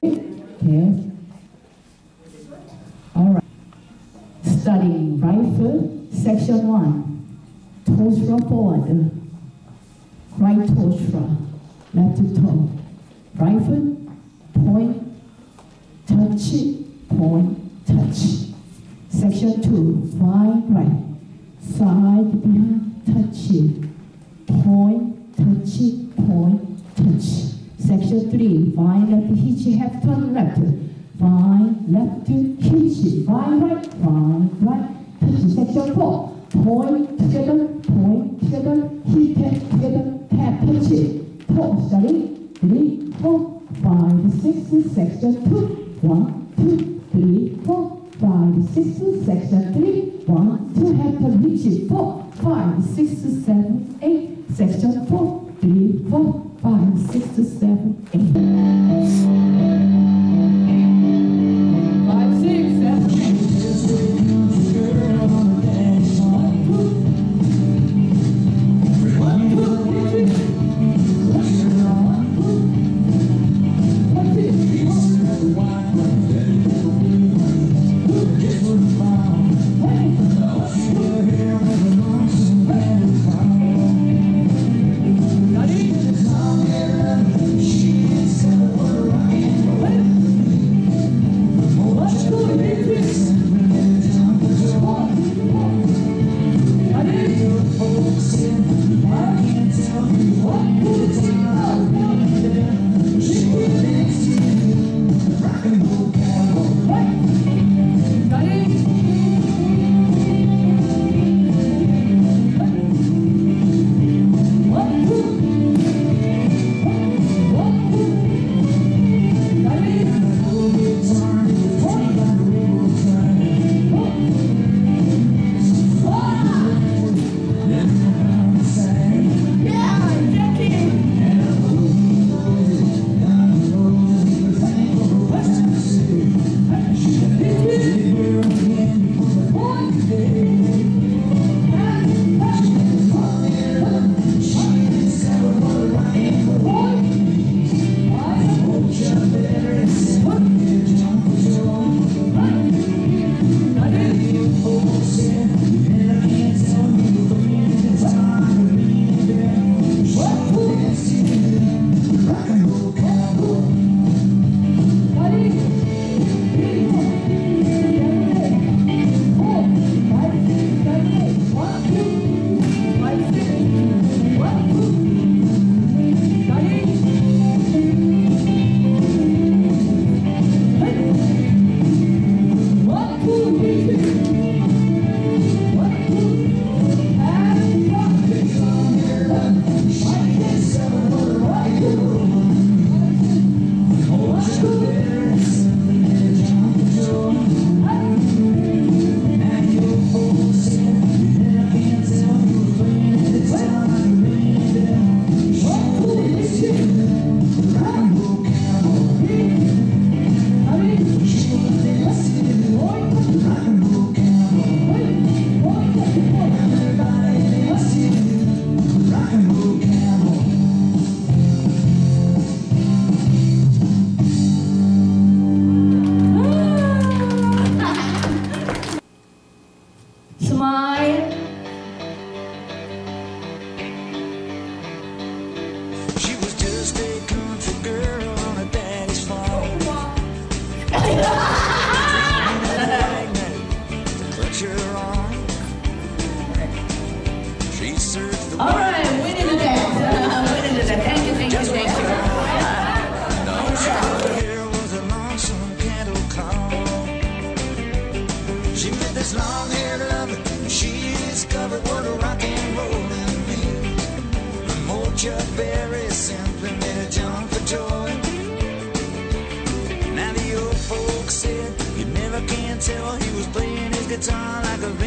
Okay. All right. Studying right foot, section 1. Toes forward. Right toes front, left toe. Right foot, point, touch it, point, touch. Section 2, find right. Side, behind, touch it. Point, touch it, point, touch. Section 3, find left, hitch it, half turn left. Find left, hitch it. Find right, touch it. Section 4, point together, hit it together, tap, touch it. Toe, study, 3, 4, 5, 6, section 2. 1, 2, 3, 4, 5, 6, section 3. 1, 2, half turn, hitch it. 4, 5, 6, 7, 8, section 4. 3, 4, 5, 6, 7, 8. 5, 6, 7, 8. Tell he was playing his guitar like a